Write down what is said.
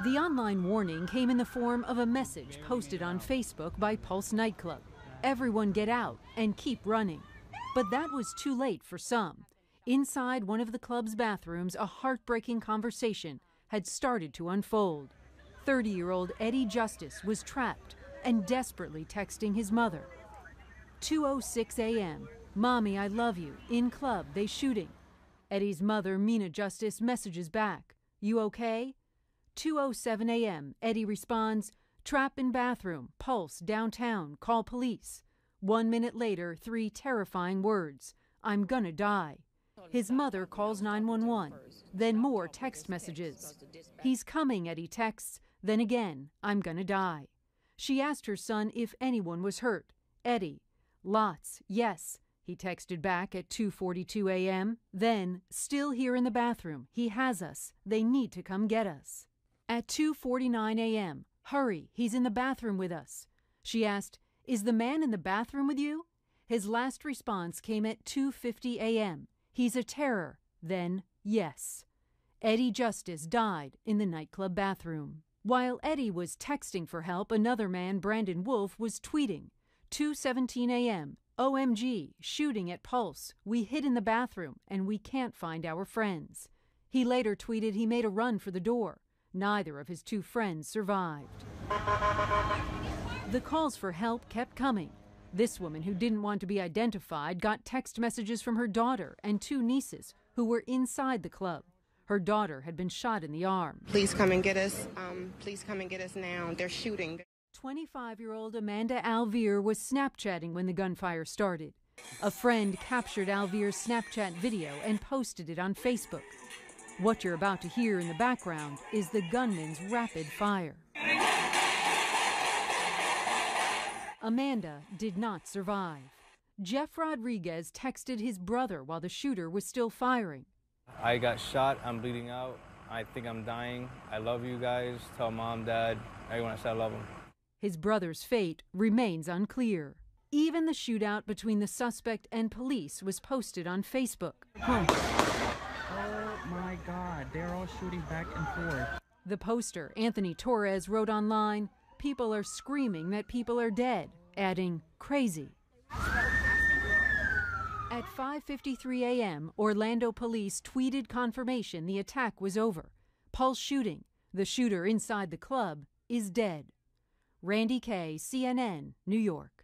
The online warning came in the form of a message posted on Facebook by Pulse nightclub. Everyone get out and keep running. But that was too late for some. Inside one of the club's bathrooms, a heartbreaking conversation had started to unfold. 30-year-old Eddie Justice was trapped and desperately texting his mother. 2:06 a.m. Mommy, I love you. In club, they shooting. Eddie's mother, Mina Justice, messages back. You okay? 2:07 a.m. Eddie responds, trap in bathroom, Pulse, downtown, call police. 1 minute later, 3 terrifying words. I'm gonna die. His mother calls 911. Then more text messages. He's coming, Eddie texts. Then again, I'm gonna die. She asked her son if anyone was hurt. Eddie, lots, yes. He texted back at 2:42 a.m. Then, still here in the bathroom, he has us. They need to come get us. At 2:49 a.m., hurry, he's in the bathroom with us. She asked, is the man in the bathroom with you? His last response came at 2:50 a.m. He's a terror. Then, yes. Eddie Justice died in the nightclub bathroom. While Eddie was texting for help, another man, Brandon Wolf, was tweeting. 2:17 a.m. OMG, shooting at Pulse. We hid in the bathroom and we can't find our friends. He later tweeted he made a run for the door. Neither of his 2 friends survived. The calls for help kept coming. This woman, who didn't want to be identified, got text messages from her daughter and 2 nieces who were inside the club. Her daughter had been shot in the arm. Please come and get us. Please come and get us now. They're shooting. 25-year-old Amanda Alvear was Snapchatting when the gunfire started. A friend captured Alvear's Snapchat video and posted it on Facebook. What you're about to hear in the background is the gunman's rapid fire. Amanda did not survive. Jeff Rodriguez texted his brother while the shooter was still firing. I got shot. I'm bleeding out. I think I'm dying. I love you guys. Tell mom, dad, everyone I said I love them. His brother's fate remains unclear. Even the shootout between the suspect and police was posted on Facebook. Oh my God, they're all shooting back and forth. The poster, Anthony Torres, wrote online, people are screaming that people are dead, adding, crazy. At 5:53 a.m., Orlando police tweeted confirmation the attack was over. Pulse shooting. The shooter inside the club is dead. Randy Kay, CNN, New York.